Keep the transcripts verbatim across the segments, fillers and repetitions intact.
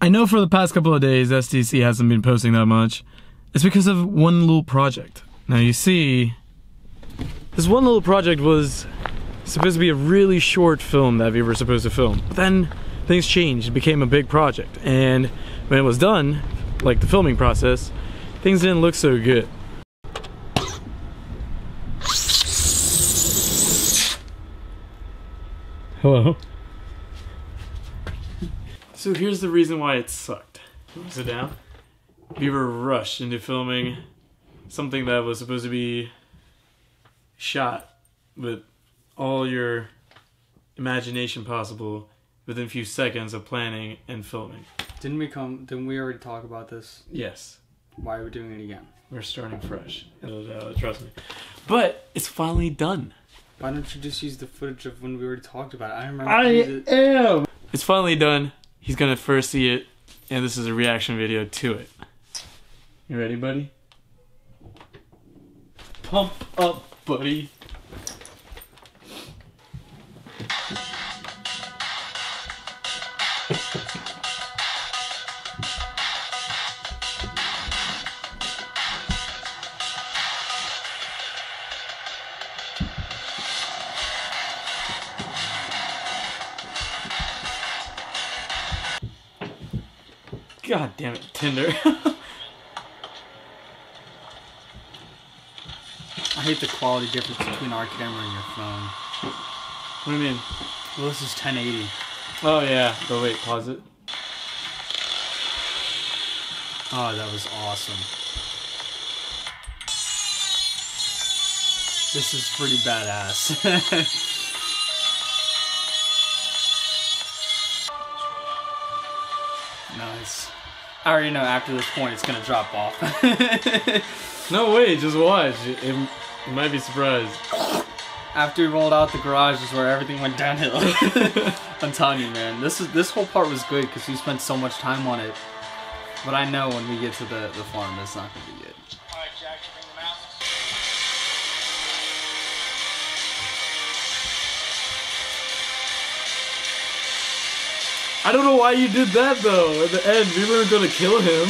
I know for the past couple of days S D C hasn't been posting that much. It's because of one little project. Now you see, this one little project was supposed to be a really short film that we were supposed to film. But then things changed, it became a big project. And when it was done, like the filming process, things didn't look so good. Hello. So here's the reason why it sucked. Sit down. We were rushed into filming something that was supposed to be shot with all your imagination possible within a few seconds of planning and filming. Didn't we come? Didn't we already talk about this? Yes. Why are we doing it again? We're starting fresh. Uh, trust me. But it's finally done. Why don't you just use the footage of when we already talked about it? I remember. I it. am. It's finally done. He's gonna first see it, and this is a reaction video to it. You ready, buddy? Pump up, buddy. God damn it, Tinder. I hate the quality difference between our camera and your phone. What do you mean? Well, this is ten eighty. Oh yeah, but wait, pause it. Oh, that was awesome. This is pretty badass. Nice. I already know after this point it's gonna drop off. No way, just watch. It, it, you might be surprised. After we rolled out the garage is where everything went downhill. I'm telling you, man. This is this whole part was good because we spent so much time on it. But I know when we get to the, the farm, it's not gonna be good. Alright, Jack, you bring them out. I don't know why you did that though. At the end, we weren't gonna kill him.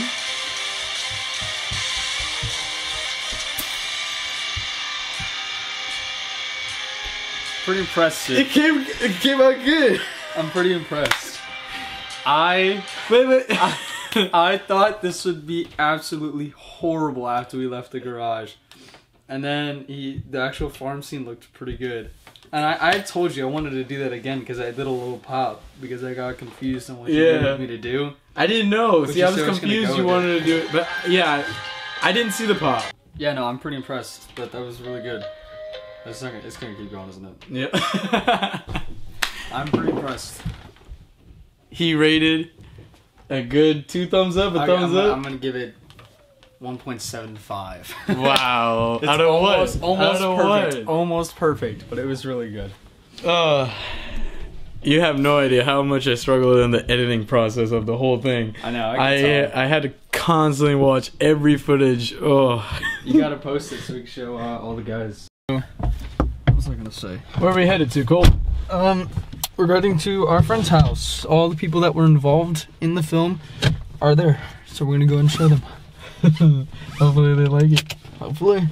Pretty impressed. It came, it came out good. I'm pretty impressed. I wait, wait. I, I thought this would be absolutely horrible after we left the garage, and then he the actual farm scene looked pretty good. And I, I told you I wanted to do that again because I did a little pop because I got confused on what you Yeah. wanted me to do. I didn't know. Which See, I is was so it's gonna confused go you with wanted it. to do it. But yeah, I didn't see the pop. Yeah, no, I'm pretty impressed. That that was really good. It's gonna, it's gonna keep going, isn't it? Yeah. I'm pretty impressed. He rated a good two thumbs up, a I, thumbs I'm, up. I'm gonna give it one point seven five. Wow. It's Out of almost, what? Almost Out of perfect. what? Almost perfect, but it was really good. Uh, you have no idea how much I struggled in the editing process of the whole thing. I know. I, I can tell. I had to constantly watch every footage. Oh. You gotta post it so we can show uh, all the guys. What was I gonna say? Where are we headed to, Cole? Um, we're heading to our friend's house. All the people that were involved in the film are there, so we're gonna go and show them. Hopefully they like it. Hopefully.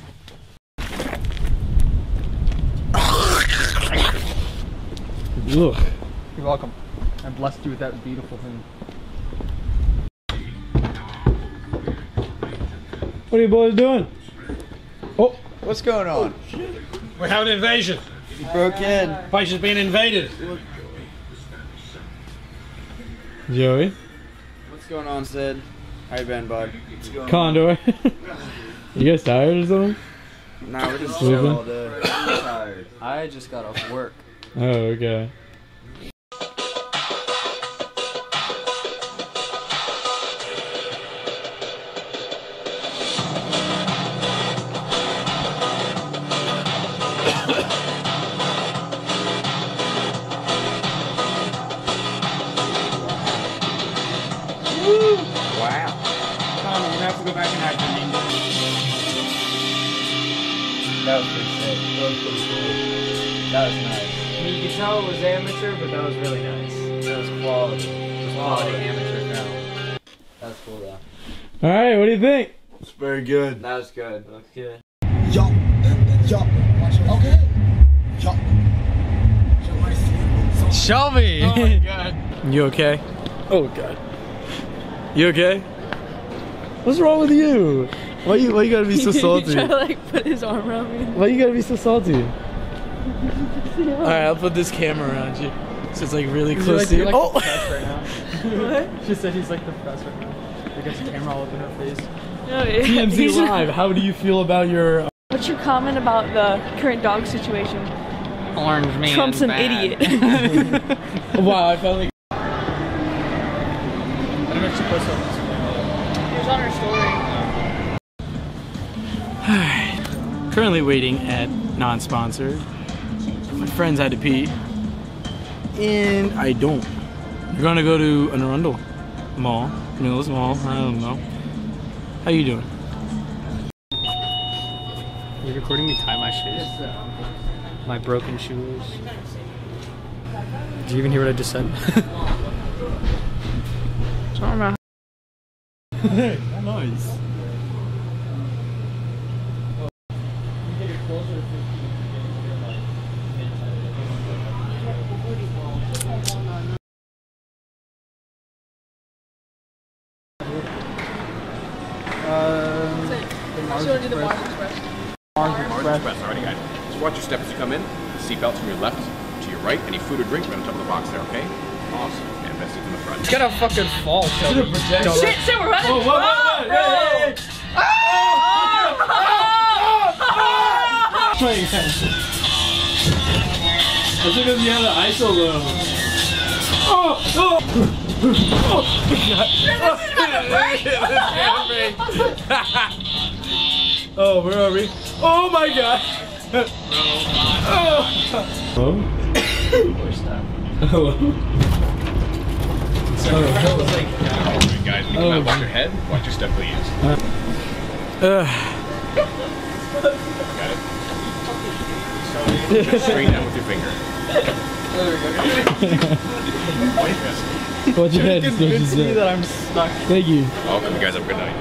Look. You're welcome. I blessed you with that beautiful thing. What are you boys doing? Oh, What's going on? We're having an invasion. You broke in. Place is being invaded. Joey. What's going on, Sid? How you been, bud? Condor. You guys tired or something? Nah, we're just Sleeping? chill all day. I'm tired. I just got off work. Oh, okay. Wow. Tom, we're gonna have to go back and act. That was pretty sick. That was pretty cool. That was nice. I mean, you could tell it was amateur, but that was really nice. That was quality. It was Quality quality. amateur film. All right, what do you think? It's very good. That was good. Looks good. Yo, yo, okay. Yo. Shelby! Oh my god. You okay? Oh god. You okay? What's wrong with you? Why you why you gotta be so salty? Try to like put his arm around me. Why you gotta be so salty? Alright, I'll put this camera around you. So it's like really close like, to you. like Oh! the press right now. What? She said he's like the press right now. Like there's a camera all up in her face. No, it- T M Z he's- Live, how do you feel about your... What's your comment about the current dog situation? Orange man. Trump's an bad. idiot. Wow, I felt like... I don't know if she posted on Instagram. It was on her story. Currently waiting at non-sponsored. My friends had to pee. And I don't. We're gonna go to an Arundel Mall. Mills Mall, I don't know. How you doing? You're recording me tie my shoes? My broken shoes. Did you even hear what I just said? Nice. Alrighty, guys. Just watch your step as you come in. Seatbelts from your left to your right. Any food or drink right on top of the box there, okay? Awesome. And best seats in the front. It's gonna fucking fall, Shelby. Shit, shit, we're running! Oh, whoa, whoa, whoa, bro! hey, hey, hey. That's because you have the I S O low. Oh, oh! Oh, where are we? Oh my god! Oh. Hello? Hello? So, Alright, guys, when you come out, watch your head. Watch your step, please. Uh, Got it? Just straighten out with your finger. watch your head. Convince me that I'm stuck. Thank you. Welcome, you guys. Have a good night.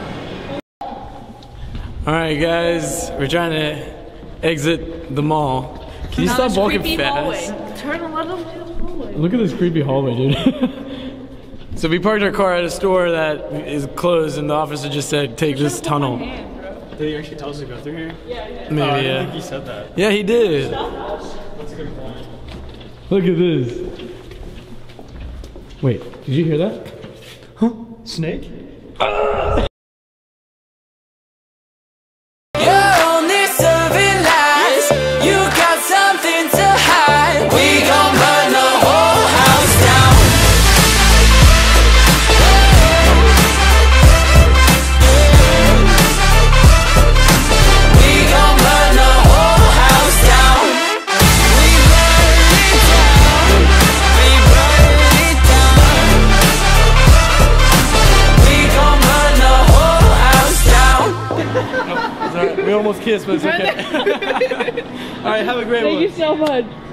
Alright guys, we're trying to exit the mall. Can you Now stop this walking creepy fast? hallway. Turn a little to the hallway. Look at this creepy hallway, dude. So we parked our car at a store that is closed and the officer just said, take this tunnel. Did he actually tell us to go through here? Maybe, Oh, I yeah. don't think he said that. Yeah, he did. That's a good point. Look at this. Wait, did you hear that? Huh? Snake? We almost kissed, but it's okay. Alright, have a great one. Thank you so much.